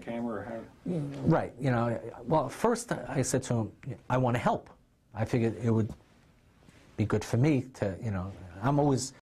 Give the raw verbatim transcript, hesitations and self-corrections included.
camera, or how? Right. You know, well, first I said to him, I want to help. I figured it would be good for me to, you know, I'm always